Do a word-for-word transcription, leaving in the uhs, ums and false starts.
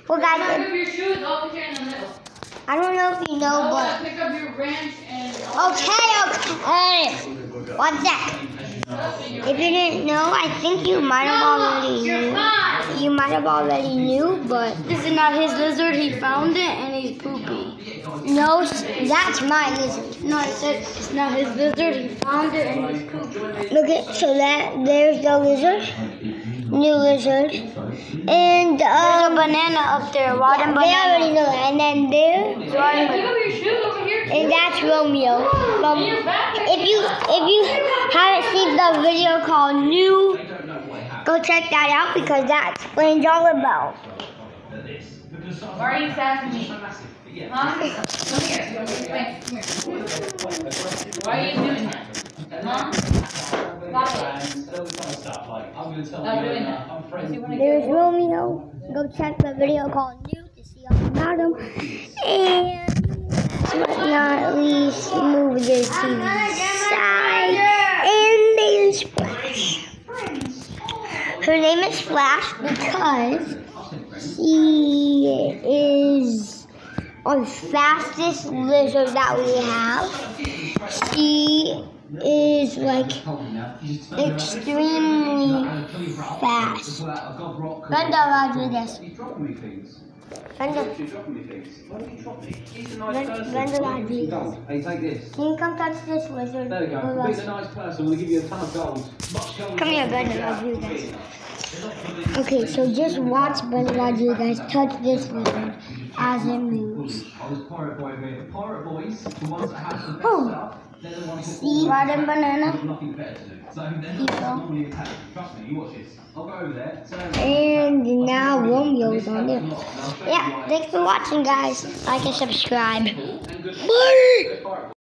Well, guys, Pick if, up your shoes, I'll put you in the middle. I don't know if you know, I but want to pick up your wrench and... okay, okay. One sec. If you didn't know, I think you might have already knew. You might have already knew, but This is not his lizard, he found it and he's poopy. no, that's my lizard. No, I said it's not his lizard, he found it and he's poopy. Look at, so that, there's the lizard. New lizard. And, There's a um, banana up there, water they banana. already know that. And then there, Pick up your shoes over here. and that's Romeo. From, if you if you haven't seen the video called New, go check that out because that explains all about. Why are you sassing me? Huh? Come here. Come here. Why are you doing that? Huh? Stop it. Stop doing that. There's Romeo. Go check the video called New to see all about him. And last but not least, move this to the side. And there's Splash. Her name is Splash because she is our fastest lizard that we have. She is like extremely fast. Brenda Rodriguez. Brenda. Brenda Rodriguez. Can you come touch this lizard? There we go. Being a nice person, I'm going to give you a ton of gold. Come here, Brenda Rodriguez. Okay, so just watch Brenda Rodriguez touch this lizard as it moves. Oh. See, water banana. And now Romeo's on there. Yeah, thanks for watching, guys. Like and subscribe. Bye.